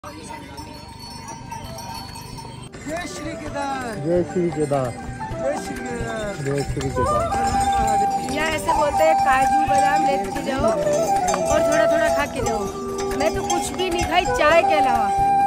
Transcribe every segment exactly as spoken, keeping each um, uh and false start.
जय श्री केदार, जय श्री केदार, जय श्री केदार, जय श्री केदार। यहाँ ऐसे बोलते हैं काजू बादाम लेते जाओ और थोड़ा थोड़ा खा के जाओ। मैं तो कुछ भी नहीं खाई चाय के अलावा।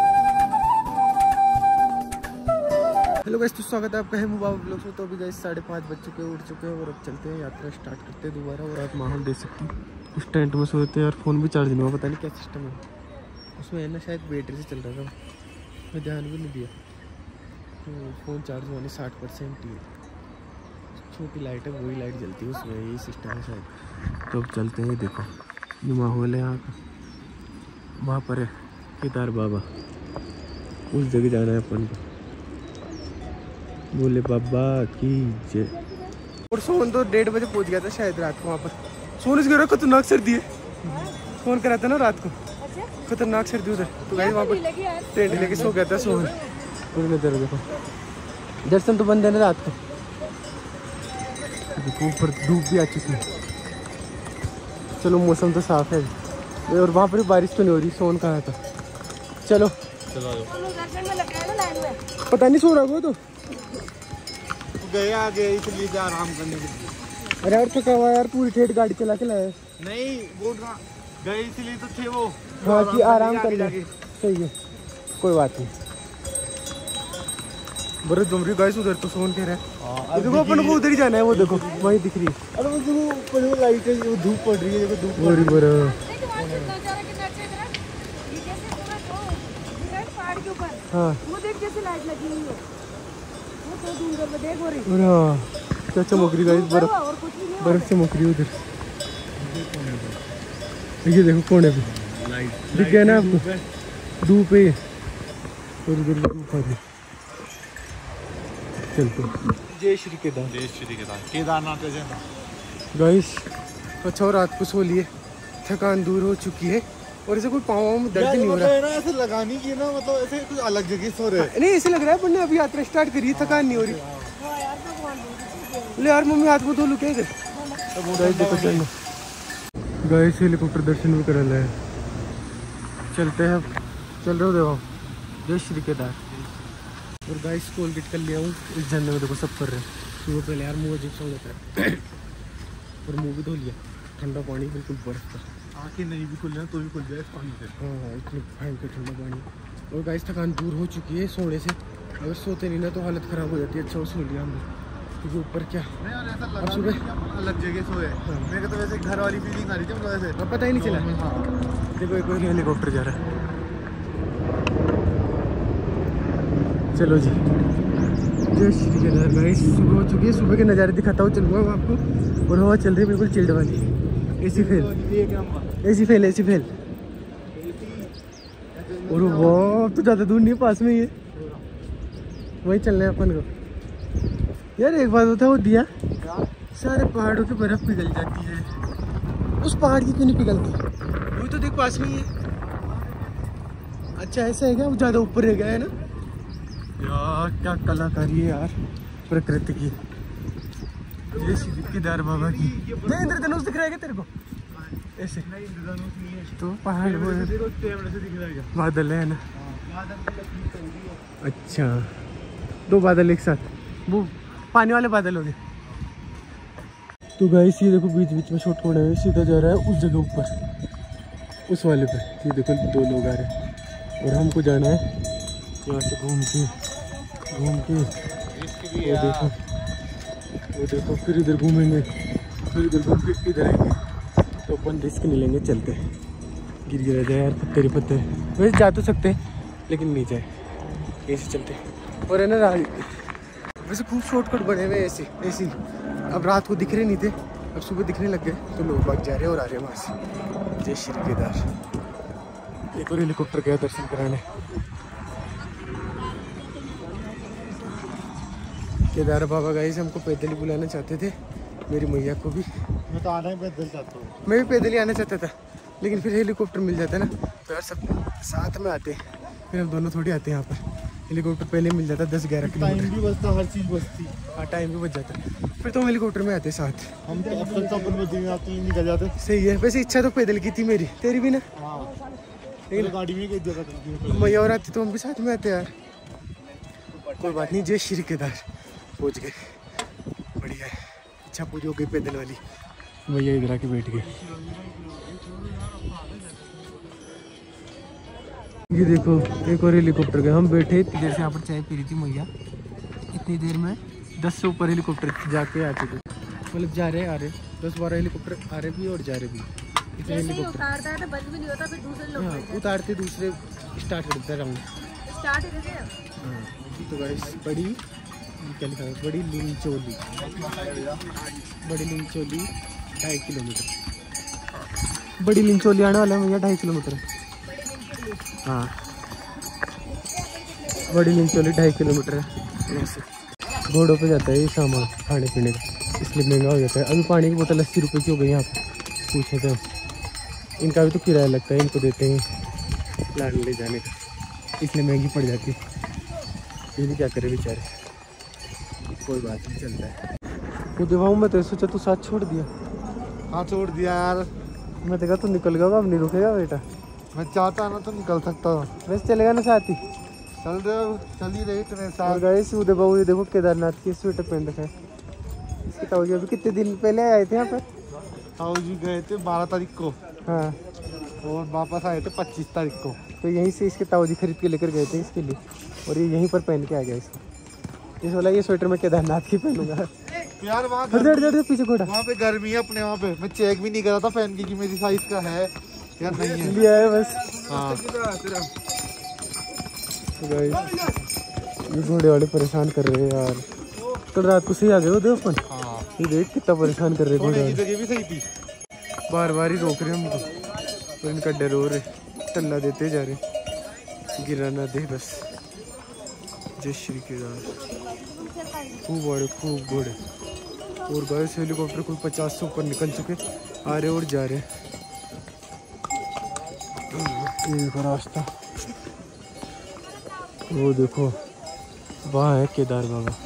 हेलो गाइस, तो स्वागत है आपका है मुबारक ब्लॉग्स में। तो अभी गाइस साढ़े पाँच बज चुके हैं, उठ चुके हैं और अब चलते हैं, यात्रा स्टार्ट करते हैं दोबारा। और आप माहौल दे सकते हैं, उस टेंट में सोते हैं और फ़ोन भी चार्ज नहीं हुआ, पता नहीं क्या सिस्टम है उसमें, है ना, शायद बैटरी से चल रहा था, मैं ध्यान भी नहीं दिया। तो फ़ोन चार्ज होने साठ परसेंट ही है, छोटी लाइट है वही लाइट जलती है उसमें, यही सिस्टम है शायद। तो अब चलते हैं, देखो ये माहौल है यहाँ का, वहाँ पर है केदार बाबा, उस जगह जाना है अपन को, बोले बाबा की जय। और सोन तो डेढ़ बजे पहुंच गया था शायद रात को वहाँ पर। सोन इस गिरा खतरनाक सर्दी है, फोन करा था ना रात को, खतरनाक सर्दी उधर। तो गाइस वहाँ पर टेंट लेके सो गया था सोन। और इधर देखो दर्शन तो बंद है ना रात को, ऊपर धूप भी आ चुकी है। चलो मौसम तो साफ है और वहाँ पर बारिश तो नहीं हो रही। सोन कहाँ था, चलो चलो पता नहीं सो रहा वो तो गया गया इसलिए जा आराम करने के लिए। अरे यार थका हुआ यार, पूरी ठेठ गाड़ी चला के लाया। नहीं बोल रहा गए इसलिए तो थे वो, हाँ कि आराम कर ले। सही है, कोई बात नहीं। बरस जम रही गाइस उधर तो सोन कह रहा है, देखो अपन को उधर ही जाना है, वो देखो वहीं दिख रही है। अरे वो देखो वो लाइट है, वो धूप पड़ रही है, देखो धूप पड़ रही है। हाँ वो देख जैसे लाइट लगी हुई है, क्या चमक रही गाइस, बर्फ बर्फ चमक रही उधर। ये देखो कोने पे दिख गया ना आपको, धूप है और उधर धूप आ रही। चलते जय श्री केदार, जय श्री केदार, केदारनाथ गाइस। अच्छा रात को सो लिए, थकान दूर हो चुकी है और ऐसे कोई पाँव में दर्द नहीं हो रहा है ना, ऐसे लगानी की ना, मतलब ऐसे कुछ अलग जगह सो रहे हैं। नहीं ऐसे लग रहा है पर अभी यात्रा स्टार्ट करी, थकान नहीं हो रही। ले यार मम्मी हाथ में धो लू क्या इधर। गाइस हेलीकॉप्टर दर्शन भी कर रहे हैं, चलते हैं चल रहे हो देखो। जय श्री केदार। और गाइस कोलगेट कर लिया हूँ इस झरने में, देखो सब कर रहे हैं। सुबह पहले यार मुँह अजीब सा होता है और मुँह भी धो लिया, ठंडा पानी बिल्कुल बर्फ का, आँखें नहीं भी खुल जाए तो भी खुल जाए इस पानी से। हाँ हाँ इतनी भयंकर ठंडा पानी। और गाइस थकान दूर हो चुकी है सोने से, अगर सोते नहीं ना तो हालत ख़राब हो जाती है। अच्छा वो सो लिया हमने, क्योंकि ऊपर क्या अब सुबह अलग जगह सोए। हाँ। मेरे को तो वैसे घर वाली फीलिंग आ रही थी, मतलब ऐसे अब पता ही नहीं चला। हाँ देखो एक बार हेलीकॉप्टर जा रहा है। चलो जी जय श्री केदार। गाइस सुबह हो चुकी है, सुबह के नज़ारे दिखाता हूँ चलूँगा मैं आपको। और हवा चल रही है बिल्कुल चिल्ड वाली, AC fail AC fail AC fail. और वो तो ज़्यादा दूर नहीं, पास में ही है, वहीं चलना है अपन को। यार एक बात होता है, वो दिया सारे पहाड़ों की बर्फ पिघल जाती है, उस पहाड़ की क्यों नहीं पिघलती? वो तो देख पास में ही है। अच्छा ऐसा है क्या, वो ज़्यादा ऊपर रह गया है ना यार। क्या कलाकारी है यार प्रकृति की। जय श्री केदार बाबा की। जय इंद्रधनुष दिख रहा है क्या तेरे को? ऐसे तो पहाड़ वो बादल है ना। अच्छा दो बादल एक साथ, वो पानी वाले बादल हो गए। तो गाइस ये देखो बीच बीच में शॉट पड़े हुए, सीधा जा रहा है उस जगह ऊपर, उस वाले पे। ये देखो दो लोग आ रहे हैं और हमको जाना है यहाँ से घूम के घूम के। वो देखो वो देखो फिर इधर घूमेंगे, फिर इधर घूम के इधर आएंगे। तो अपन रिस्क नहीं लेंगे, चलते हैं। गिर गिर जाए यार पत्थर ही पत्थर, वैसे जा तो सकते हैं लेकिन नहीं जाए, ऐसे चलते हैं। और है ना वैसे खूब शॉर्टकट बने हुए ऐसे ऐसे। अब रात को दिख रहे नहीं थे, अब सुबह दिखने लग गए, तो लोग भाग जा रहे हैं और आ रहे हैं वहाँ से। जय श्री केदार। एक और हेलीकॉप्टर गया दर्शन कराने। केदार बाबा गाइस हमको पैदल ही बुलाना चाहते थे, मेरी मैया को भी। मैं तो आना ही पैदल चाहता हूँ, मैं भी पैदल ही आना चाहता था, लेकिन फिर हेलीकॉप्टर मिल जाता है ना तो यार सब साथ में आते हैं, फिर हम दोनों थोड़ी आते हैं यहाँ पर। हेलीकॉप्टर पहले मिल जाता दस ग्यारह किलोमीटर, टाइम भी बचता, हर चीज़ बचती। हाँ टाइम भी बच जाता, फिर तो हम हेलीकॉप्टर में आते साथ। हम तो अब तक तो अपन में दिन आते ही निकल जाते। सही है, वैसे इच्छा तो पैदल की थी मेरी, तेरी भी ना। हाँ लेकिन गाड़ी में जगह मैया और आती तो हम भी साथ में आते यार। कोई बात नहीं, जय श्री केदार पहुँच गए, बढ़िया है। अच्छा पूरी हो गई पैदल वाली। भैया इधर आके बैठ गए। ये देखो एक और हेलीकॉप्टर गया, हम बैठे इतनी देर से यहाँ पर चाय पी रही थी मैया, इतनी देर में दस से ऊपर हेलीकॉप्टर जाके आ चुके, मतलब जा रहे आ रहे दस बारह हेलीकॉप्टर आ रहे भी और जा रहे भी। इतने हेलीकॉप्टर उतारता है तो बंद भी नहीं होता, फिर दूसरे लोग हाँ उतारते दूसरे स्टार्ट कर देते हैं राउंड स्टार्ट करते हैं। हाँ तो गाइस बड़ी क्या लिखा है, बड़ी लिंचोली, बड़ी लिंचोली ढाई किलोमीटर, बड़ी लिंचोली आने वाला है भैया ढाई किलोमीटर। हाँ बड़ी लिंचोली ढाई किलोमीटर है यहाँ से। घोड़ों पे जाता है ये सामान खाने पीने का, इसलिए महंगा हो जाता है। अभी पानी की बोतल अस्सी रुपये की हो गई यहाँ पे, पूछे थे इनका भी तो किराया लगता है, इनको देते हैं लाने ले जाने का, इसलिए महंगी पड़ जाती है। ये भी क्या करे बेचारे, कोई बात नहीं चलता है। वो दिवाऊँ मैं तो सोचा तू साथ छोड़ दिया। हाँ छोड़ दिया यार, मैं देखा तू निकल गया, अब नहीं रुकेगा बेटा। मैं चाहता ना तो निकल सकता हूँ। वैसे चलेगा ना साथ ही, चल रहे चल ही रही तुम्हें और साथ। गए उदय बाबू ये देखो केदारनाथ की स्वेटर पहन रखा है। इसके ताऊ जी अभी कितने दिन पहले आए थे यहाँ पे? ताऊ जी गए थे बारह तारीख को हाँ और वापस आए थे पच्चीस तारीख को। तो यहीं से इसके ताऊ जी खरीद के लेकर गए थे इसके लिए, और ये यहीं पर पहन के आ गया इसको। इस वाला ये स्वेटर मैं केदारनाथ की पहनूंगा। यार वहाँ पीछे घोड़ा वहाँ पे गर्मी है अपने, वहाँ पे मैं चेक भी नहीं करा था पहन के कि मेरी साइज का है या नहीं है। लिया है बस। हाँ तो गाइस ये घोड़े वाले परेशान कर रहे हैं यार, कल रात को सही आ गए वो देखो अपन। हाँ ये देख कितना परेशान कर रहे हैं घोड़े थोड़ी वाले, जगह भी सही थी। बार बार ही रोक रहे हमको, तो इनका डर हो रहे, टल्ला देते जा रहे, गिरा ना दे बस। जय श्री केदार, खूब बड़े खूब घोड़े। और गाइस हेलीकॉप्टर कोई पचास से ऊपर निकल चुके, आ रहे और जा रहे। ये देखो रास्ता, वो देखो वहाँ है केदार बाबा।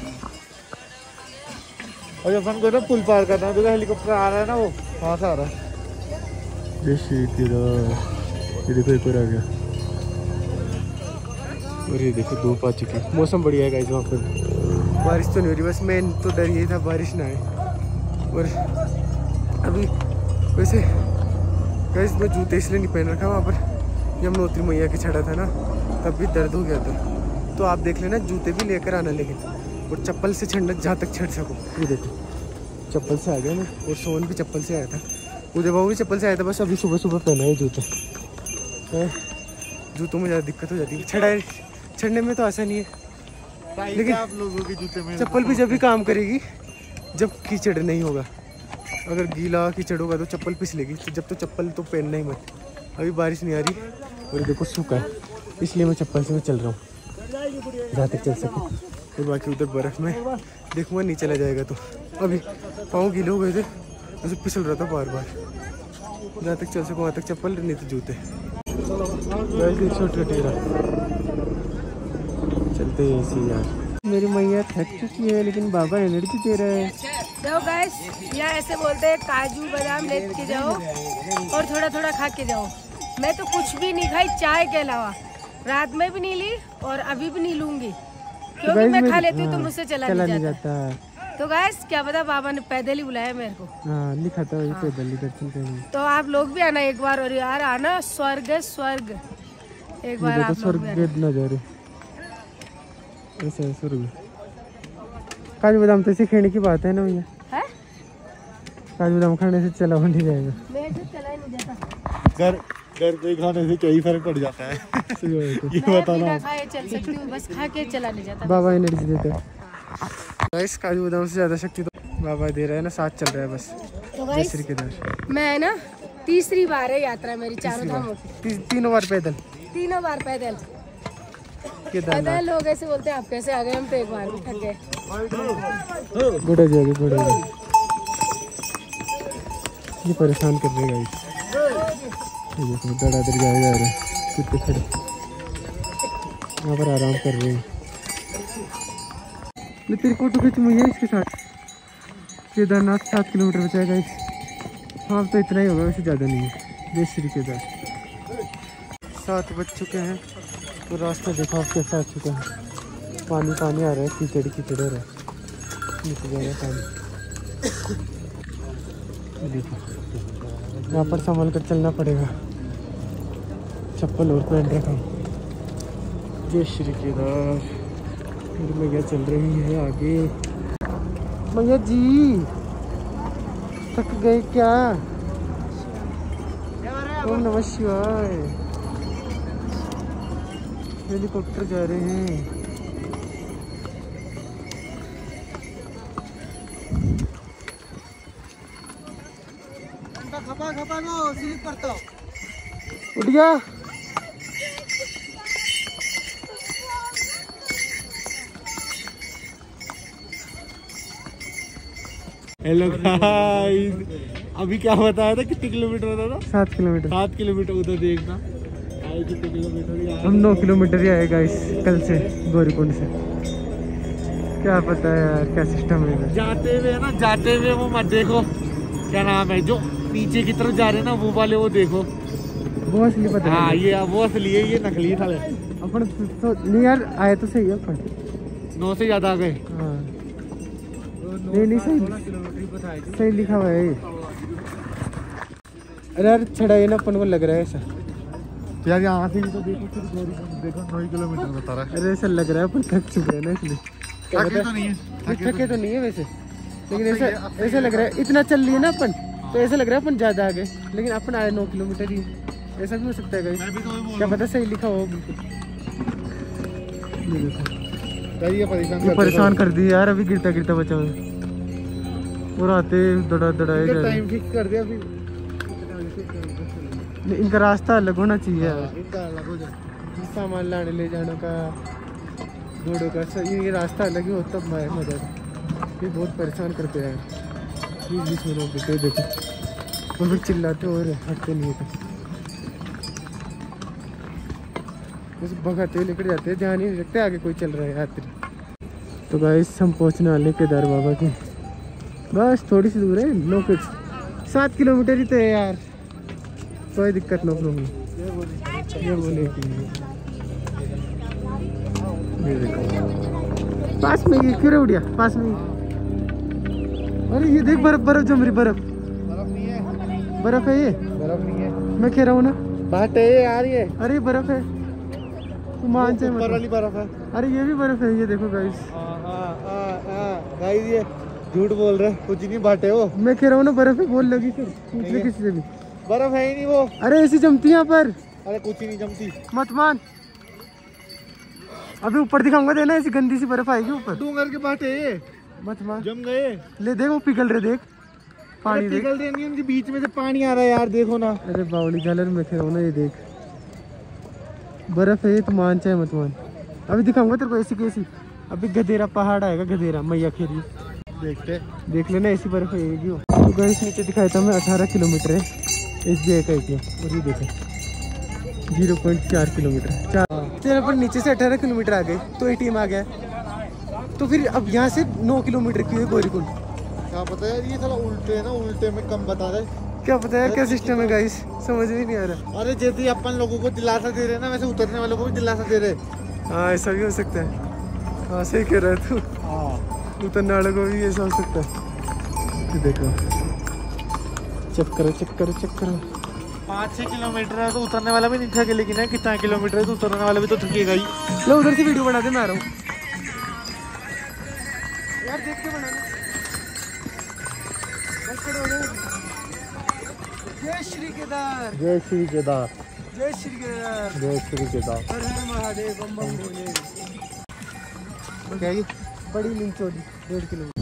और जब अपन को ना पुल पार करना है तो हेलीकॉप्टर आ रहा है ना, वो वहाँ से आ रहा है। जय श्री केदार, ये देखो एक और आ गया, और ये देखो धूप आ चुकी है। मौसम बढ़िया है गाइस, वहाँ पर बारिश तो नहीं हो रही, बस मेन तो डर यही था बारिश ना आए। और अभी वैसे गाइस मैं जूते इसलिए नहीं पहन रखा, वहाँ पर यमुनोत्री मैया के चढ़ा था ना तब भी दर्द हो गया था। तो आप देख लेना जूते भी लेकर आना, लेकिन और चप्पल से चढ़ना जहाँ तक चढ़ सको। ये देखो चप्पल से आ गया मैं, और सोन भी चप्पल से आया था, उदय बाबू भी चप्पल से आया था, बस अभी सुबह सुबह पहना है जूते। जूतों में ज़्यादा दिक्कत हो जाती है, चढ़ाई चढ़ने में तो आसानी है, लेकिन आप लोगों के जूते में चप्पल भी जब भी काम करेगी जब कीचड़ नहीं होगा। अगर गीला कीचड़ होगा तो चप्पल फिसलेगी, तो जब तो चप्पल तो पहनना ही मत। अभी बारिश नहीं आ रही और देखो सूखा है, इसलिए मैं चप्पल से मैं चल रहा हूँ जहाँ तक चल सके। और बाकी उधर बर्फ़ में देखूँगा नहीं चला जाएगा तो। अभी पाँव गीले हो गए थे, उसे फिसल रहा था बार बार, जहाँ तक चल सको वहाँ तक चप्पल, नहीं तो जूते। छोटे चलते हैं ऐसे यार। मेरी मैया थक चुकी है लेकिन बाबा एनर्जी दे रहा है। तो गाइस यहाँ ऐसे बोलते हैं काजू बादाम लेके जाओ और थोड़ा थोड़ा खा के जाओ। मैं तो कुछ भी नहीं खाई चाय के अलावा, रात में भी नहीं ली और अभी भी नहीं लूंगी, क्योंकि तो मैं खा मैं, लेती हूँ हाँ, तो मुझसे चला, चला नहीं नहीं जाता, जाता। तो गाइस क्या पता बाबा ने पैदल ही बुलाया मेरे को। हाँ लिखा था वही पैदल ही दर्शन करने। तो आप लोग भी आना एक बार, और यार आना, स्वर्ग है स्वर्ग, एक बार आप लोग भी आना। स्वर्ग नजारे ऐसा है स्वर्ग। काजू बादाम तो सीखने की बात है ना भैया, है? काजू बादाम खाने से चला हो नहीं जाएगा। मैं तो चला ही नहीं जाता, घर घर पे खाने से क्या ही फर्क पड़ जाता है। ये मैं बताना बिना खाए चल सकती हूँ, बस खा के चला नहीं जाता। बाबा एनर्जी देता है गाइस, काजू बादाम से ज्यादा शक्ति तो बाबा दे रहा है ना, साथ चल रहा है बस। तो जय गाइस श्री केदार। मैं ना तीसरी बार है यात्रा मेरी चारों धामों की, ती, तीनों बार पैदल तीनों बार पैदल। केदारनाथ। पता है लोग ऐसे बोलते हैं आप कैसे आ गए, हम तो एक बार भी थक गए। घोड़ा जाएगा घोड़ा जाएगा, ये परेशान कर रहे गाइस। ये देखो दड़ादड़ जाए जा रहे हैं, कुत्ते खड़े यहाँ पर आराम कर रहे हैं। मैं तेरी फोटो खींच मुझे इसके साथ। केदारनाथ सात किलोमीटर बचा है गाइस। हाँ तो इतना ही होगा, वैसे ज़्यादा नहीं है। जय श्री केदार। सात बज चुके हैं तो रास्ता देखो कैसा आ चुका है। पानी पानी आ रहा है, कीचड़ कीचड़ हो रहा है, नीचे जा रहा है पानी। देखो यहाँ पर संभल कर चलना पड़ेगा, चप्पल और पहन रखा हूँ। जय श्री केदार। फिर मैया चल रही है आगे। मैया जी थक गए क्या? ओम नमः शिवाय। हेलीकॉप्टर जा रहे हैं। खपा खपा नो स्लिप करता हूँ। उठ गया। हेलो गाइस, अभी क्या बताया था कितने किलोमीटर होता था? सात किलोमीटर। सात किलोमीटर उधर देखना आए कितने किलोमीटर। हम नौ किलोमीटर ही आए गाइस कल से गौरीकुंड से। क्या पता है यार क्या सिस्टम है। जाते हुए ना जाते हुए वो मत देखो, क्या नाम है जो नीचे की तरफ जा रहे हैं ना वो वाले, वो देखो वो असली पता। हाँ ये वो असली है, ये नकली था। अपन तो नहीं यार आए तो सही है अपन। नौ से ज्यादा आ गए। हाँ नहीं नहीं सही सही लिखा हुआ है। अरे यार छड़ा ये ना अपन को लग रहा है ऐसा यार, यहाँ से तो देखो फिर देखो नौ किलोमीटर बता रहा है। अरे ऐसा लग रहा है अपन थक चुके हैं ना इसलिए। थके तो नहीं है, थके तो नहीं है वैसे, लेकिन ऐसा ऐसा लग रहा है इतना चल रही है ना अपन, तो ऐसा लग रहा है अपन ज्यादा आ गए, लेकिन अपन आए नौ किलोमीटर ही। ऐसा भी हो सकता है गाइस, क्या पता सही लिखा हो बिल्कुल। ये परेशान ये परेशान कर दिया यार, अभी गिरता गिरता बचा हुआ और आते दड़ा दड़ाए जा रहे। टाइम फिक्स कर दिया फिर। इनका रास्ता अलग होना चाहिए यार, इनका अलग हो जाए। सामान लाने ले जाने का, घोड़ों का, ये रास्ता अलग ही होता तब मजा। ये बहुत परेशान करते हैं बीच बीच में लोग देखते देखो, और फिर चिल्लाते और हटते नहीं है, बस भगाते लेकर जाते हैं, ध्यान ही नहीं रखते आगे कोई चल रहा है यात्री। तो गाइस हम पहुंचने वाले केदार बाबा के, बस थोड़ी सी दूर है, नो फिक्स सात किलोमीटर ही तो है यार, कोई दिक्कत नो प्रॉब्लम। ये बोले कि ये देखो पास में ये क्यों उड़ गया पास में। अरे ये देख बर्फ बर्फ जम रही, बर्फ बर्फ नहीं है, बर्फ है ये, बर्फ नहीं है, मैं कह रहा हूँ ना बात है यार ये। अरे बर्फ है, तू मान से ऊपर वाली बर्फ है। अरे ये भी बर्फ है, ये देखो गाइस। गाइस ये झूठ बोल रहे, कुछ नहीं बांटे हो। मैं कह रहा हूँ ना बर्फ है, बोल लगी फिर पूछ ले किसी से भी, बर्फ है ही नहीं वो। अरे ऐसी जमती है यहाँ पर। अरे कुछ ही नहीं जमती, मत मान। अभी ऊपर दिखाऊंगा, देना ऐसी गंदी सी बर्फ आएगी ऊपर। डूंगर के बाटे मत मान, जम गए। ले देख वो पिघल रहे, देख पानी देख, पिघल रहे नहीं, उनके बीच में से पानी आ रहा है यार, देखो ना। अरे बावली झालर में कह रहा हूँ ना, ये देख बर्फ है, तो मान चाहे मत मान। अभी दिखाऊंगा तेरे को ऐसी कैसी, अभी गधेरा पहाड़ आएगा, गधेरा मैया खेरी, देखते देख लेना ऐसी बर्फ आएगी। तो गाइस नीचे दिखाया था मैं, अठारह किलोमीटर है एस बी आई का एटीएम, और ये देखो जीरो पॉइंट चार किलोमीटर चार। चलो अपन नीचे से अठारह किलोमीटर आ गए तो एटीएम आ गया, तो फिर अब यहाँ से नौ किलोमीटर की है गौरीकुंड। क्या पता यार, ये थोड़ा उल्टे है ना, उल्टे में कम बता रहे। क्या पता है क्या सिस्टम है गाइस, समझ में नहीं आ रहा। अरे जैसे ही अपन लोगों को दिलासा दे रहे हैं ना, वैसे उतरने वालों को भी दिलासा दे रहे। हाँ ऐसा भी हो सकता है, हाँ सही कह रहा है तू, उतरने वालों को भी ऐसा हो सकता है। देखो चेक करो चेक करो चेक करो, पाँच छः किलोमीटर है तो उतरने वाला भी नहीं थके, लेकिन है कितना किलोमीटर है तो उतरने वाला भी तो थकेगा ही। लो उधर से वीडियो बना दे, मैं आ रहा हूँ यार, देख के बनाना। जय श्री केदार, जय श्री केदार, जय श्री केदार, जय श्री केदार। हर हर महादेव, बम बम भोले। क्या ये बड़ी लिंचोली डेढ़ किलोमीटर,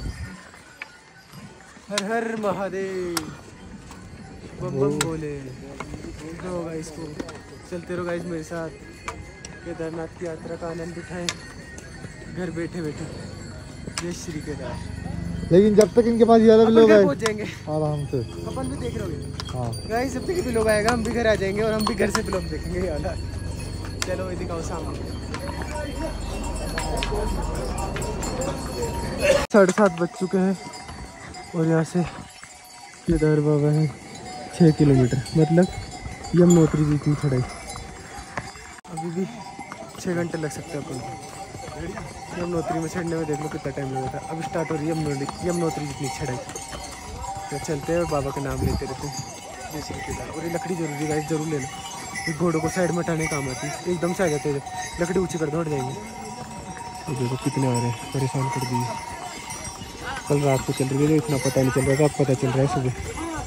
हर हर महादेव, बम बम भोले। दो गाइस को चलते रहो गाइस मेरे साथ, केदारनाथ की यात्रा का आनंद उठाएं घर बैठे बैठे। जय श्री केदार। लेकिन जब तक इनके पास ज्यादा लोग आए पहुंच जाएंगे आराम से, अपन भी देख रहे होगे। हाँ गाइस जब तक भी लोग आएगा हम भी घर आ जाएंगे, और हम भी घर से ब्लॉग देखेंगे यार। चलो ये दिखाओ सामने, साढ़े सात बज चुके हैं और यहाँ से केदार बाबा है छः किलोमीटर, मतलब यमुनोत्री जी की चढ़ाई। अभी भी छः घंटे लग सकते हैं अपन को। यमुनोत्री में चढ़ने में देख लो कितना टाइम लगा था। अब स्टार्ट हो रही है यमुनोत्री यमुनोत्री जितनी चढ़ाई। तो चलते हैं और बाबा का नाम लेते रहते हैं जय श्री केदार। और ये लकड़ी जरूरी गाइस जरूर ले लो, ये घोड़ों को साइड में हटाने काम आती है। एकदम से आ जाते हैं, लकड़ी ऊँची कर दो हट जाएंगे। तो देखो कितने आ रहे हैं, परेशान कर दिए। कल रात को चल रही है, इतना पता नहीं चल रहा था, अब पता चल रहा है सुबह।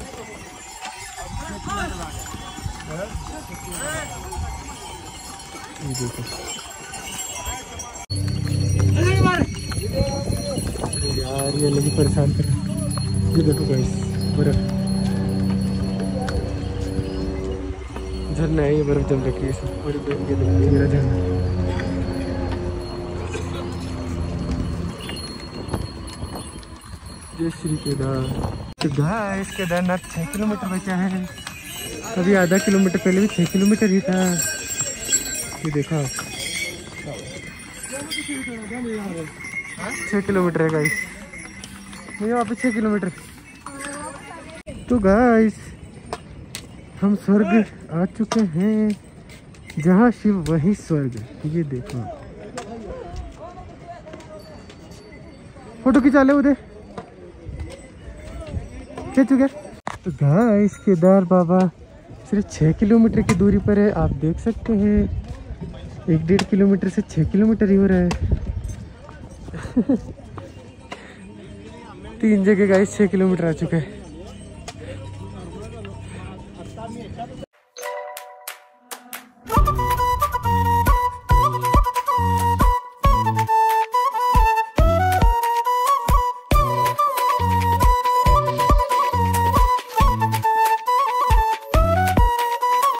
ये देखो यार ये लगी परेशान कर। ये देखो गाइस बर्फ, झरना है, ये बर्फ जम रखी है इसमें। और ये देखो मेरा झरना। जय श्री केदार। तो गाइस केदारनाथ छः किलोमीटर बचा है, अभी आधा किलोमीटर पहले भी छः किलोमीटर ही था। ये देखो छः किलोमीटर है गाइस, नहीं वहाँ पे छः किलोमीटर। तो गाइस हम स्वर्ग आ चुके हैं, जहाँ शिव वही स्वर्ग। ये देखो फोटो खिंचा ले उधर खींच गया। तो गाइस केदार बाबा सिर्फ छः किलोमीटर की दूरी पर है, आप देख सकते हैं। एक डेढ़ किलोमीटर से छः किलोमीटर ही हो रहा है। तीन जगह गाइस छः किलोमीटर आ चुका है।